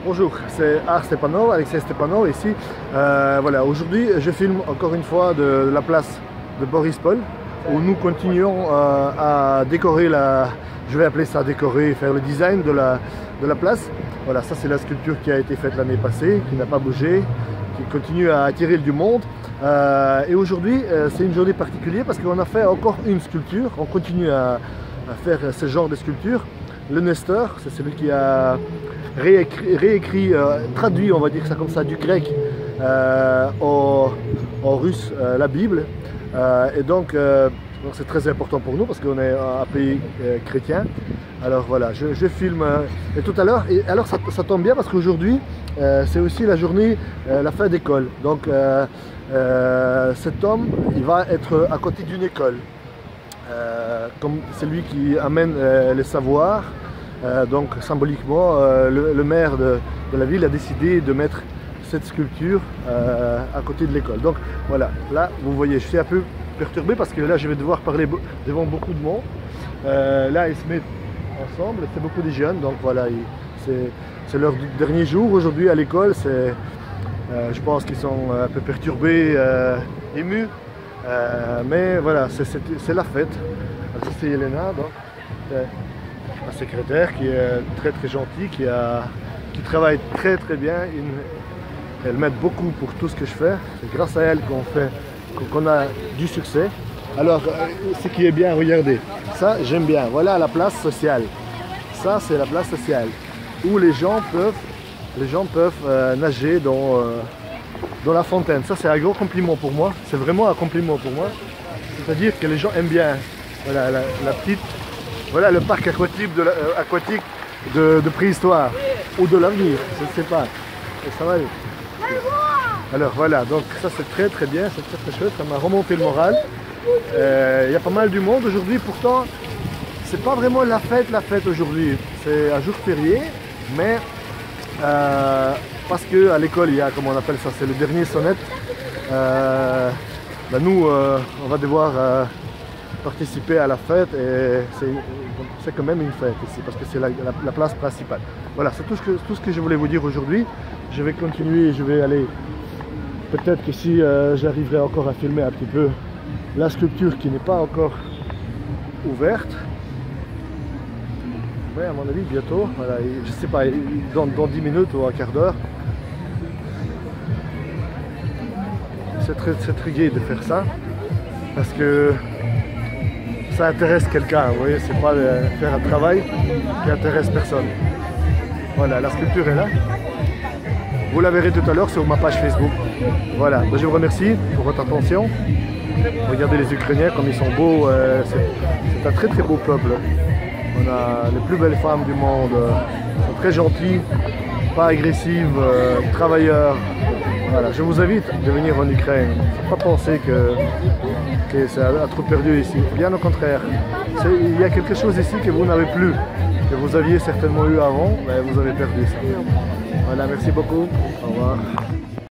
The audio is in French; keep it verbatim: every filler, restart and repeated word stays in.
Bonjour, c'est Art Stepanov, Alexei Stepanov ici. Euh, voilà, aujourd'hui je filme encore une fois de, de la place de Borispol où nous continuons euh, à décorer la, je vais appeler ça décorer, faire le design de la, de la place. Voilà, ça c'est la sculpture qui a été faite l'année passée, qui n'a pas bougé, qui continue à attirer du monde. Euh, et aujourd'hui euh, c'est une journée particulière parce qu'on a fait encore une sculpture, on continue à, à faire ce genre de sculpture. Le Nestor, c'est celui qui a réécrit, réécrit euh, traduit, on va dire ça comme ça, du grec euh, au, au russe, euh, la Bible. Euh, et donc, euh, donc c'est très important pour nous parce qu'on est un pays euh, chrétien. Alors voilà, je, je filme. Euh, et tout à l'heure, et alors ça, ça tombe bien parce qu'aujourd'hui, euh, c'est aussi la journée, euh, la fin d'école. Donc euh, euh, cet homme, il va être à côté d'une école. Euh, comme celui qui amène euh, les savoirs, euh, donc symboliquement euh, le, le maire de, de la ville a décidé de mettre cette sculpture euh, à côté de l'école. Donc voilà, là vous voyez, je suis un peu perturbé parce que là je vais devoir parler devant beaucoup de monde. Euh, là ils se mettent ensemble, c'est beaucoup de jeunes, donc voilà, c'est leur dernier jour aujourd'hui à l'école. Euh, je pense qu'ils sont un peu perturbés, euh, émus. Euh, mais voilà, c'est la fête. C'est Elena, donc, euh, ma secrétaire qui est très très gentille, qui, a, qui travaille très très bien. Une, elle m'aide beaucoup pour tout ce que je fais. C'est grâce à elle qu'on fait, qu'on a du succès. Alors, ce qui est bien, regardez, ça j'aime bien. Voilà la place sociale. Ça c'est la place sociale où les gens peuvent, les gens peuvent euh, nager dans euh, dans la fontaine. Ça c'est un gros compliment pour moi, c'est vraiment un compliment pour moi, c'est à dire que les gens aiment bien. Voilà la, la petite, voilà le parc aquatique de, la, euh, aquatique de, de préhistoire ou de l'avenir, je ne sais pas. Et ça va aller. Alors voilà, donc ça c'est très très bien, c'est très très chouette, ça m'a remonté le moral. Il euh, y a pas mal du monde aujourd'hui, pourtant c'est pas vraiment la fête la fête aujourd'hui, c'est un jour férié, mais euh, parce qu'à l'école, il y a, comment on appelle ça, c'est le dernier sonnette. Euh, ben nous, euh, on va devoir euh, participer à la fête et c'est quand même une fête ici parce que c'est la, la, la place principale. Voilà, c'est tout, tout ce que je voulais vous dire aujourd'hui. Je vais continuer, je vais aller, peut-être que si euh, j'arriverai encore à filmer un petit peu la sculpture qui n'est pas encore ouverte. Ouais, à mon avis, bientôt, voilà, je sais pas, dans, dans dix minutes ou un quart d'heure. C'est très, très gai de faire ça, parce que ça intéresse quelqu'un, vous voyez, c'est pas de faire un travail qui intéresse personne. Voilà, la sculpture est là. Vous la verrez tout à l'heure sur ma page Facebook. Voilà, je vous remercie pour votre attention. Regardez les Ukrainiens comme ils sont beaux, euh, c'est un très très beau peuple. On a les plus belles femmes du monde, euh, sont très gentilles, pas agressives, euh, travailleurs. Voilà, je vous invite de venir en Ukraine. Il ne faut pas penser que, que c'est un trou perdu ici. Bien au contraire, il y a quelque chose ici que vous n'avez plus, que vous aviez certainement eu avant, mais vous avez perdu ça. Voilà, merci beaucoup. Au revoir.